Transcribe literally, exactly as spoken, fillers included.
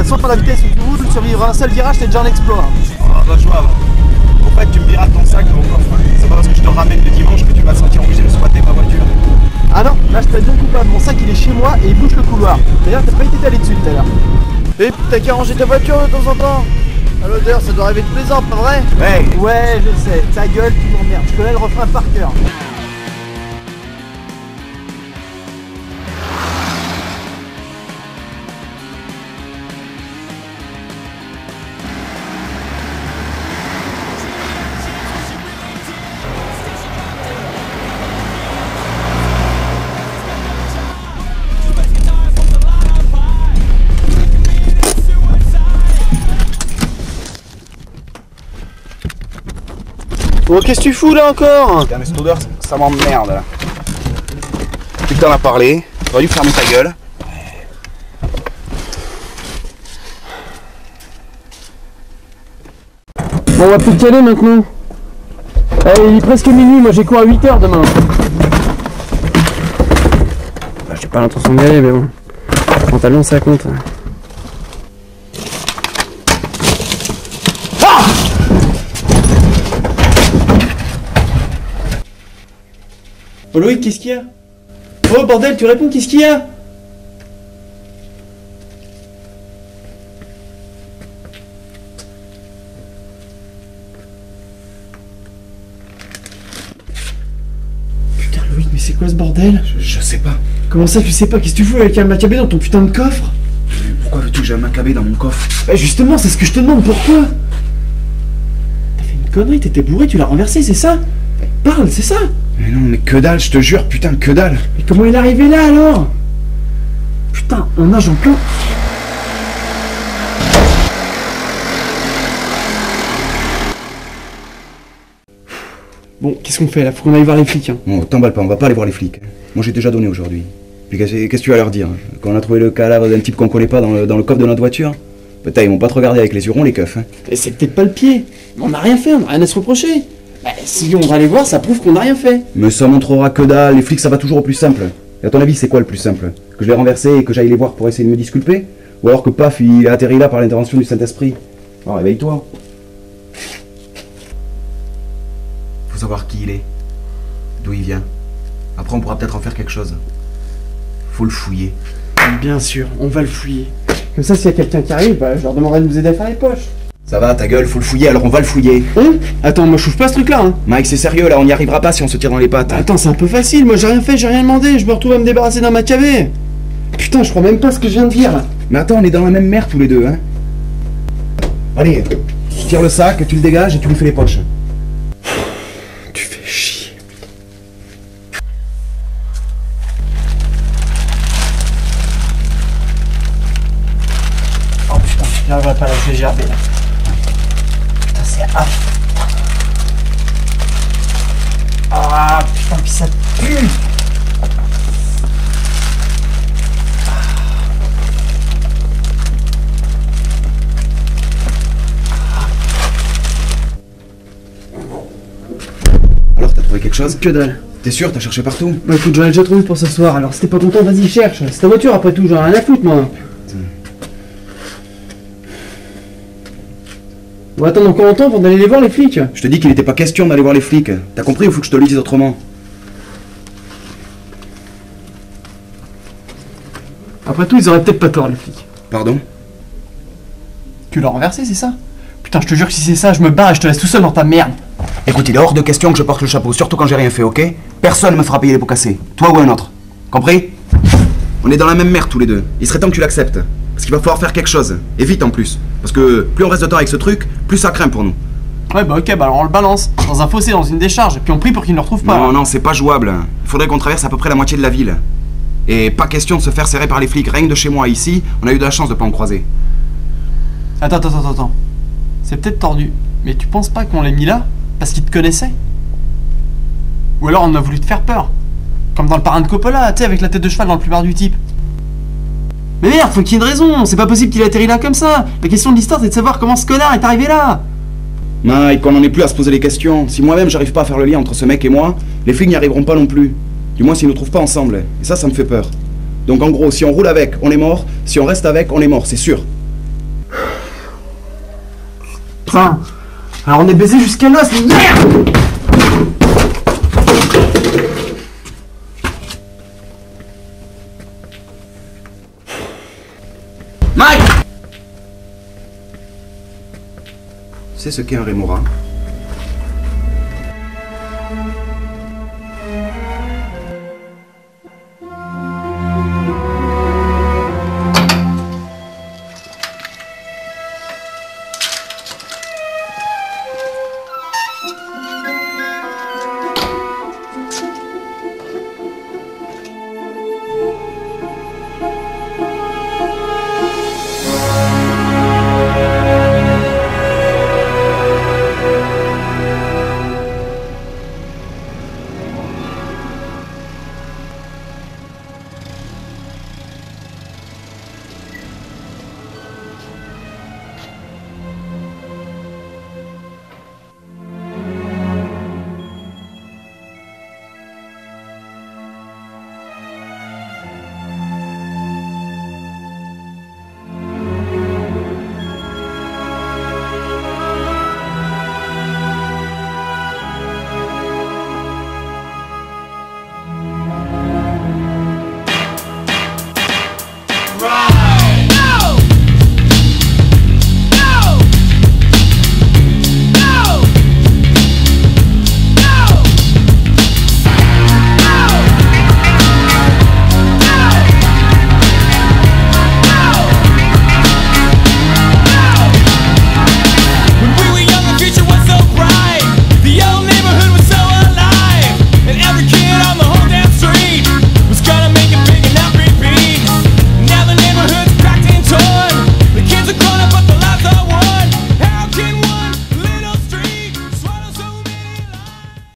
toute façon, la vitesse où tu roules, survivre à un seul virage, c'est déjà un exploit. Oh, bah, je vois. En fait, tu me diras ton sac de mon coffre. C'est pas parce que je te ramène le dimanche que tu vas te sentir obligé de squatter ma voiture. Ah non, là je plaide non coupable, mon sac il est chez moi et il bouge le couloir. D'ailleurs, t'as pas été allé dessus tout à l'heure. Et t'as qu'à ranger ta voiture de temps en temps. À l'odeur, ça doit arriver tous les ans, pas vrai? Ouais. Ouais, je sais, ta gueule, tu m'emmerdes. Je connais le refrain par cœur. Oh, qu'est-ce que tu fous là encore? Putain, mais cette odeur, ça m'emmerde là. Tu t'en as parlé, t'aurais dû fermer ta gueule. Bon, on va plus y aller maintenant. Allez, il est presque minuit, moi j'ai cours à huit heures demain. Bah, j'ai pas l'intention d'y aller, mais bon. Le pantalon, ça compte. Oh Loïc, qu'est-ce qu'il y a? Oh bordel, tu réponds, qu'est-ce qu'il y a? Putain Loïc, mais c'est quoi ce bordel? Je, je sais pas. Comment ça tu sais pas? Qu'est-ce que tu fous avec un macabé dans ton putain de coffre? Mais pourquoi veux-tu que j'ai un macabé dans mon coffre? Bah justement, c'est ce que je te demande, pourquoi? T'as fait une connerie, t'étais bourré, tu l'as renversé, c'est ça? Parle, c'est ça? Mais non, mais que dalle, je te jure, putain, que dalle. Mais comment il est arrivé là alors? Putain, on nage en plein. Bon, qu'est-ce qu'on fait là? Faut qu'on aille voir les flics. Hein. Bon, t'emballe pas, on va pas aller voir les flics. Moi j'ai déjà donné aujourd'hui. Puis qu'est-ce que tu vas leur dire? Qu'on a trouvé le cadavre d'un type qu'on connaît pas dans le, dans le coffre de notre voiture? Putain, ils vont pas te regarder avec les yeux ronds, les keufs. Hein. Et c'est peut-être pas le pied. On n'a rien fait, on n'a rien à se reprocher. Bah, si on va aller voir, ça prouve qu'on n'a rien fait. Mais ça montrera que dalle, les flics ça va toujours au plus simple. Et à ton avis, c'est quoi le plus simple? Que je l'ai renversé et que j'aille les voir pour essayer de me disculper? Ou alors que paf, il a atterri là par l'intervention du Saint-Esprit? Oh, réveille-toi. Faut savoir qui il est, d'où il vient. Après, on pourra peut-être en faire quelque chose. Faut le fouiller. Bien sûr, on va le fouiller. Comme ça, s'il y a quelqu'un qui arrive, bah, je leur demanderai de nous aider à faire les poches. Ça va, ta gueule, faut le fouiller, alors on va le fouiller. Hein? Attends, moi je trouve pas ce truc-là, hein. Mike, c'est sérieux, là, on n'y arrivera pas si on se tire dans les pattes. Bah, attends, c'est un peu facile, moi j'ai rien fait, j'ai rien demandé, je me retrouve à me débarrasser d'un macabé. Putain, je crois même pas ce que je viens de dire. Mais attends, on est dans la même merde tous les deux, hein. Allez, tu tires le sac, tu le dégages et tu lui fais les poches. Tu fais chier. Oh putain, j'arriverai pas à lâcher gerber là. Putain, c'est affreux. Ah putain, puis ça pue. Alors, t'as trouvé quelque chose? Que dalle. T'es sûr? T'as cherché partout? Bah écoute, j'en ai déjà trouvé pour ce soir, alors si t'es pas content, vas-y, cherche. C'est ta voiture après tout, j'en ai rien à foutre moi. On va attendre encore longtemps pour d'aller les voir les flics. Je te dis qu'il n'était pas question d'aller voir les flics. T'as compris ou faut que je te le dise autrement? Après tout, ils auraient peut-être pas tort les flics. Pardon? Tu l'as renversé, c'est ça? Putain, je te jure que si c'est ça, je me barre et je te laisse tout seul dans ta merde. Écoute, il est hors de question que je porte le chapeau, surtout quand j'ai rien fait, ok? Personne ne me fera payer les pots cassés, toi ou un autre. Compris? On est dans la même merde tous les deux. Il serait temps que tu l'acceptes. Parce qu'il va falloir faire quelque chose. Et vite en plus. Parce que plus on reste de temps avec ce truc, plus ça craint pour nous. Ouais bah ok, bah alors on le balance. Dans un fossé, dans une décharge. Et puis on prie pour qu'il ne le retrouve pas. Non, non, c'est pas jouable. Il faudrait qu'on traverse à peu près la moitié de la ville. Et pas question de se faire serrer par les flics. Rien que de chez moi ici, on a eu de la chance de pas en croiser. Attends, attends, attends, attends. C'est peut-être tordu. Mais tu penses pas qu'on l'ait mis là parce qu'il te connaissait? Ou alors on a voulu te faire peur. Comme dans le parrain de Coppola, tu sais, avec la tête de cheval dans le plumard du type. Mais merde, faut qu'il y ait une raison, c'est pas possible qu'il ait atterri là comme ça. La question de l'histoire, c'est de savoir comment ce connard est arrivé là. Mike, on n'en est plus à se poser les questions. Si moi-même j'arrive pas à faire le lien entre ce mec et moi, les flics n'y arriveront pas non plus. Du moins s'ils ne nous trouvent pas ensemble. Et ça, ça me fait peur. Donc en gros, si on roule avec, on est mort. Si on reste avec, on est mort, c'est sûr. enfin. Alors on est baisé jusqu'à l'os, merde. Mike! Tu sais ce qu'est un rémora?